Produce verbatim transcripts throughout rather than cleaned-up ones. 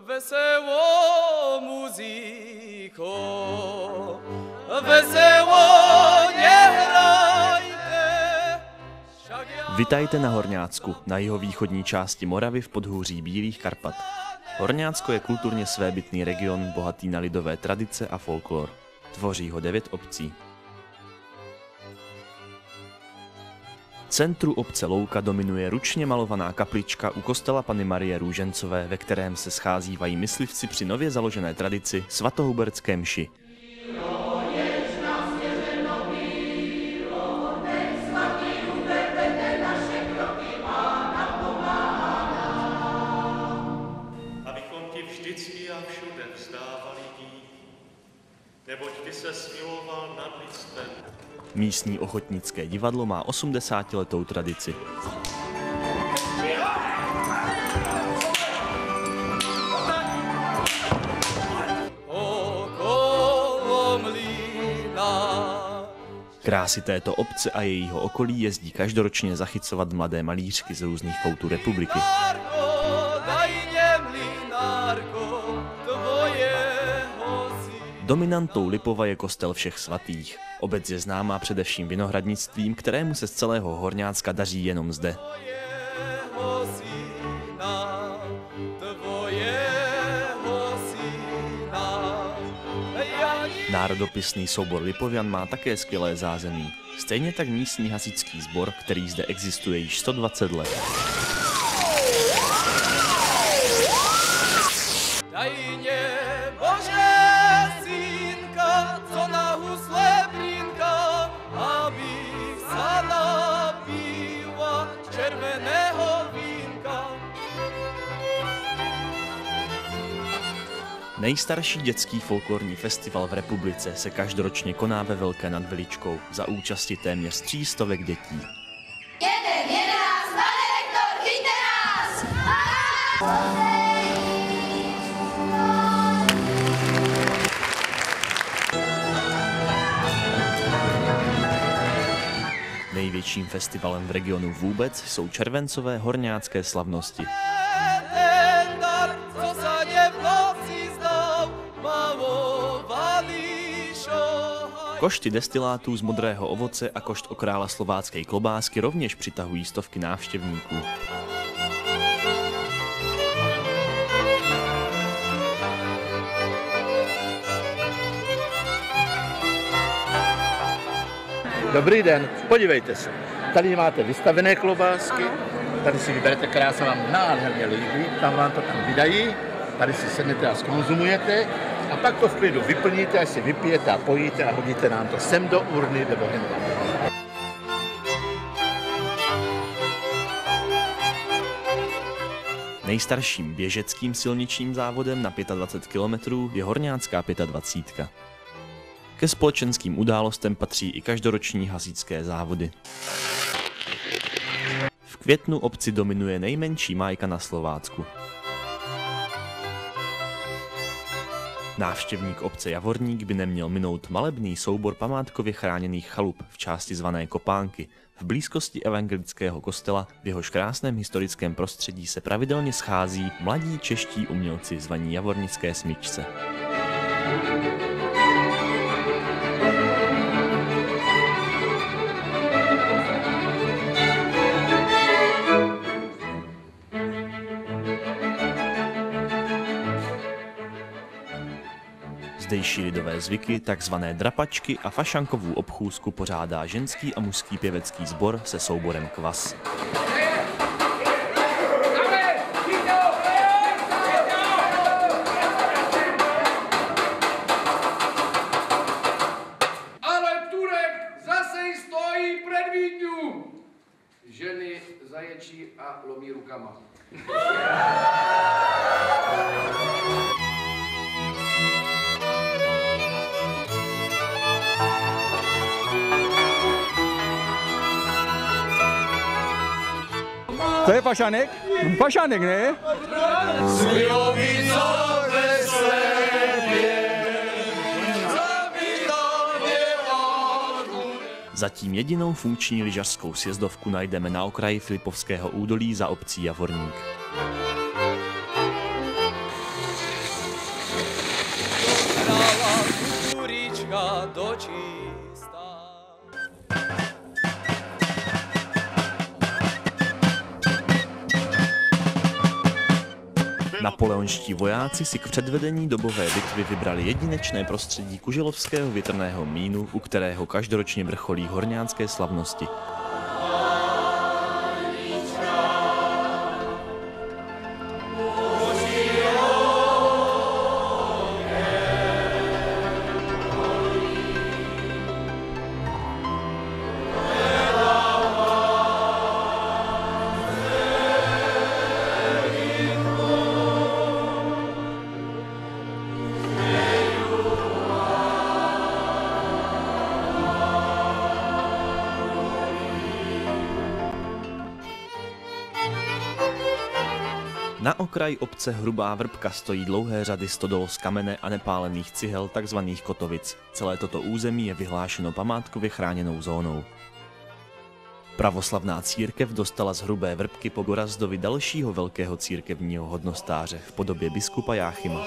Wesoło muzyko, wesoło nie hrajte. Vitajte na Horňácku, na jihovýchodní části Moravy v podhůří Bílých Karpat. Horňácko je kulturně svébytný region, bohatý na lidové tradice a folklor. Tvoří ho devět obcí. Centru obce Louka dominuje ručně malovaná kaplička u kostela Panny Marie Růžencové, ve kterém se scházívají myslivci při nově založené tradici svatohubertské mši. Abychom ti vždycky a všude vzdávali dík, neboť ty se smiloval nad lidstvem. Místní ochotnické divadlo má osmdesátiletou tradici. Krásy této obce a jejího okolí jezdí každoročně zachycovat mladé malířky z různých koutů republiky. Dominantou Lipova je kostel Všech svatých. Obec je známá především vinohradnictvím, kterému se z celého Horňácka daří jenom zde. Národopisný soubor Lipovian má také skvělé zázemí. Stejně tak místní hasičský sbor, který zde existuje již sto dvacet let. Nejstarší dětský folklorní festival v republice se každoročně koná ve Velké nad Veličkou za účasti téměř tří stovek dětí. Jeden, jedenáct, pane rektor, chyťte nás! Největším festivalem v regionu vůbec jsou červencové horňácké slavnosti. Košty destilátů z modrého ovoce a košt o krála slovácké klobásky rovněž přitahují stovky návštěvníků. Dobrý den, podívejte se. Tady máte vystavené klobásky, tady si vyberete, která se vám nádherně líbí, tam vám to tam vydají, tady si sednete a zkonzumujete. A pak to v klidu vyplníte, až si vypijete a pojíte a hodíte nám to sem do urny nebo hned. Nejstarším běžeckým silničním závodem na dvacet pět kilometrů je Horňácká dvacet. Ke společenským událostem patří i každoroční hasičské závody. V květnu obci dominuje nejmenší májka na Slovácku. Návštěvník obce Javorník by neměl minout malebný soubor památkově chráněných chalup v části zvané Kopánky, v blízkosti evangelického kostela, v jehož krásném historickém prostředí se pravidelně schází mladí čeští umělci zvaní Javornické smyčce. Zdejší lidové zvyky, takzvané drapačky a fašankovou obchůzku pořádá ženský a mužský pěvecký sbor se souborem Kvas. Ale Turek zase stojí před Vídňu. Ženy zaječí a lomí rukama. To je fašanek? Fašanek, ne? Zatím jedinou funkční lyžařskou sjezdovku najdeme na okraji Filipovského údolí za obcí Javorník. dočista. Napoleonští vojáci si k předvedení dobové bitvy vybrali jedinečné prostředí kuželovského větrného mlýnu, u kterého každoročně vrcholí horňánské slavnosti. Na okraji obce Hrubá Vrbka stojí dlouhé řady stodol z kamene a nepálených cihel, takzvaných kotovic. Celé toto území je vyhlášeno památkově chráněnou zónou. Pravoslavná církev dostala z Hrubé Vrbky po Gorazdovi dalšího velkého církevního hodnostáře v podobě biskupa Jáchyma.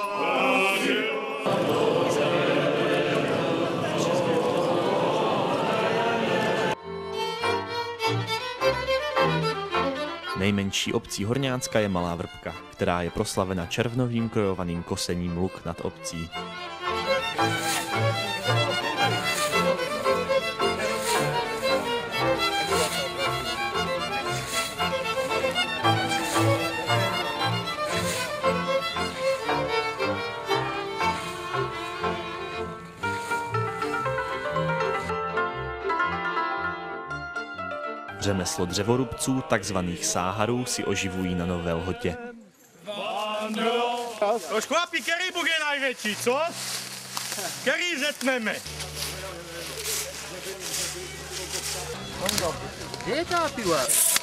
Nejmenší obcí Horňánska je Malá Vrbka, která je proslavena červnovým krojovaným kosením luk nad obcí. Řemeslo dřevorubců, takzvaných sáharů, si oživují na Nové Lhotě. No škvápí, který bůh je největší, co? Který zetneme? Kde je ta piva?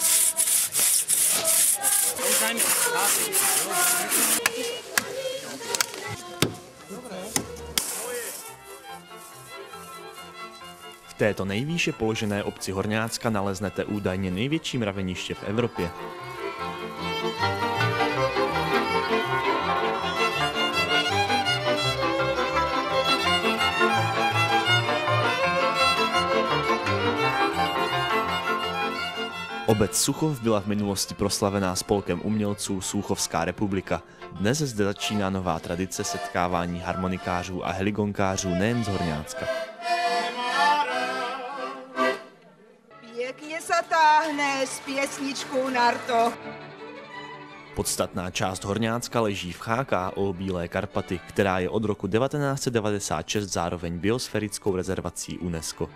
V této nejvýše položené obci Horňánska naleznete údajně největší mraveniště v Evropě. Obec Suchov byla v minulosti proslavená spolkem umělců Suchovská republika. Dnes zde začíná nová tradice setkávání harmonikářů a heligonkářů nejen z Horňánska. Pěkně se táhne s pěsničkou Narto. Podstatná část Horňánska leží v H K O Bílé Karpaty, která je od roku devatenáct set devadesát šest zároveň biosférickou rezervací UNESCO.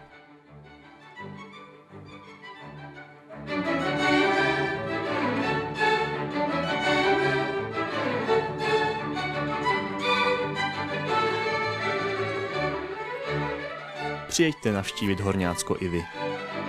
Přijeďte navštívit Horňánsko i vy.